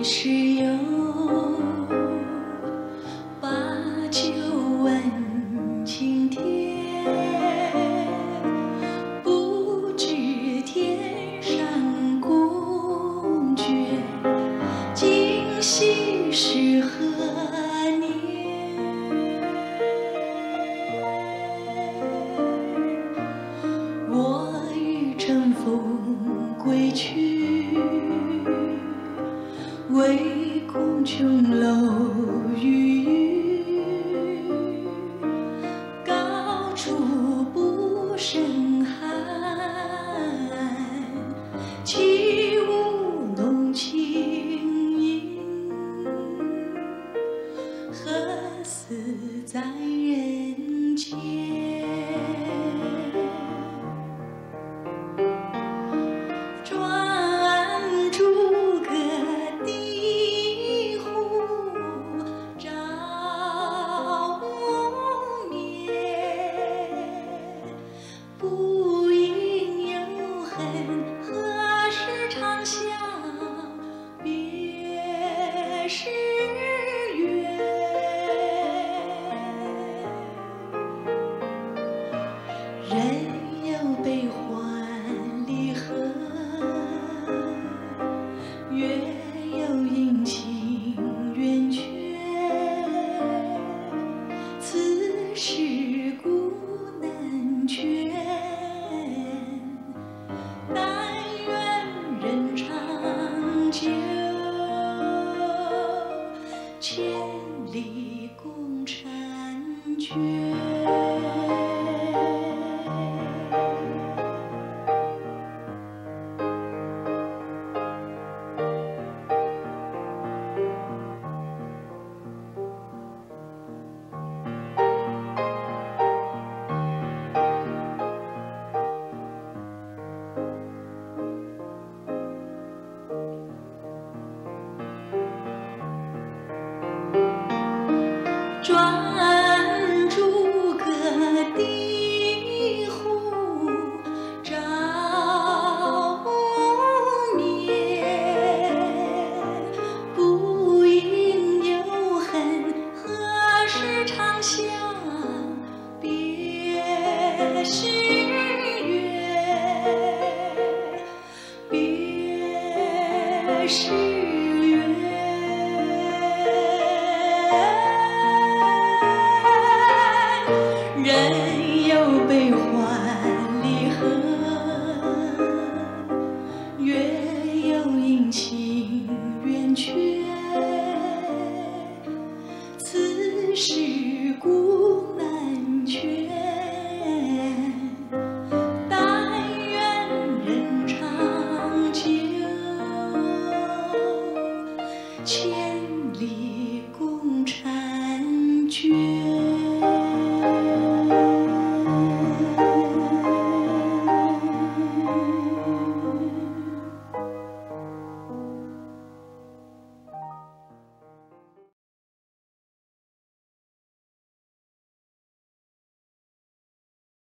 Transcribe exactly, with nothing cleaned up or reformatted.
时有把酒问青天，不知天上宫阙，今夕是何年？我欲乘风归去，唯恐琼楼玉宇，高处不胜寒。起舞弄清影，何似在人间？转朱阁地户，照无眠。不应有恨，何时长向别时圆？人有悲欢离合，月有阴晴圆缺。此事古难全，但愿人长久，千里共婵娟。转朱阁地户，照无眠。不应有恨，何时长向别时圆？别时